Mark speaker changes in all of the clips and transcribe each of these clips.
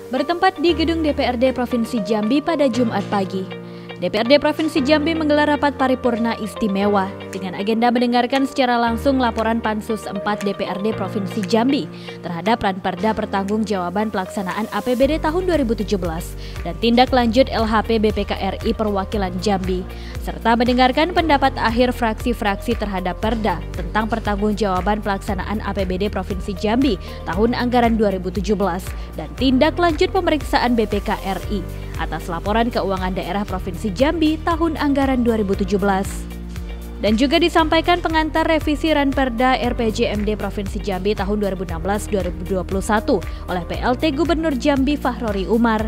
Speaker 1: bertempat di gedung DPRD Provinsi Jambi pada Jumat pagi. DPRD Provinsi Jambi menggelar rapat paripurna istimewa dengan agenda mendengarkan secara langsung laporan Pansus 4 DPRD Provinsi Jambi terhadap Ranperda Pertanggungjawaban Pelaksanaan APBD tahun 2017 dan tindak lanjut LHP BPK RI Perwakilan Jambi, serta mendengarkan pendapat akhir fraksi-fraksi terhadap Perda tentang pertanggungjawaban pelaksanaan APBD Provinsi Jambi tahun anggaran 2017 dan tindak lanjut pemeriksaan BPK RI atas laporan keuangan daerah Provinsi Jambi tahun anggaran 2017. Dan juga disampaikan pengantar revisi Ranperda RPJMD Provinsi Jambi tahun 2016-2021 oleh PLT Gubernur Jambi Fahrori Umar.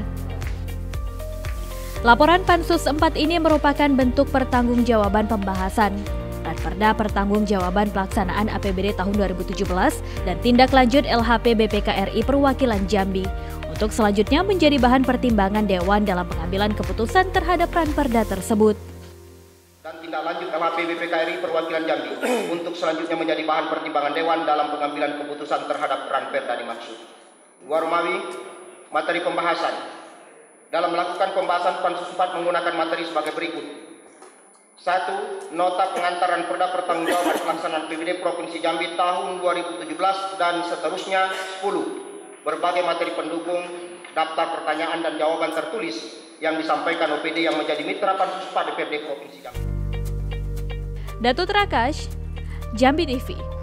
Speaker 1: Laporan Pansus 4 ini merupakan bentuk pertanggungjawaban pembahasan Ranperda Pertanggungjawaban Pelaksanaan APBD tahun 2017 dan tindak lanjut LHP BPK RI Perwakilan Jambi untuk selanjutnya menjadi bahan pertimbangan Dewan dalam pengambilan keputusan terhadap Ranperda tersebut.
Speaker 2: Dan tindak lanjut LHP BPK RI Perwakilan Jambi untuk selanjutnya menjadi bahan pertimbangan Dewan dalam pengambilan keputusan terhadap Ranperda dimaksud. Warmawi, materi pembahasan. Dalam melakukan pembahasan Pansus 4 menggunakan materi sebagai berikut. 1. Nota pengantaran Perda Pertanggungjawaban Pelaksanaan APBD Provinsi Jambi tahun 2017 dan seterusnya. 10. Berbagai materi pendukung, daftar pertanyaan dan jawaban tertulis yang disampaikan OPD yang menjadi mitra Pansus 4 DPRD Provinsi Jambi.
Speaker 1: Datuk Rakash, Jambi TV.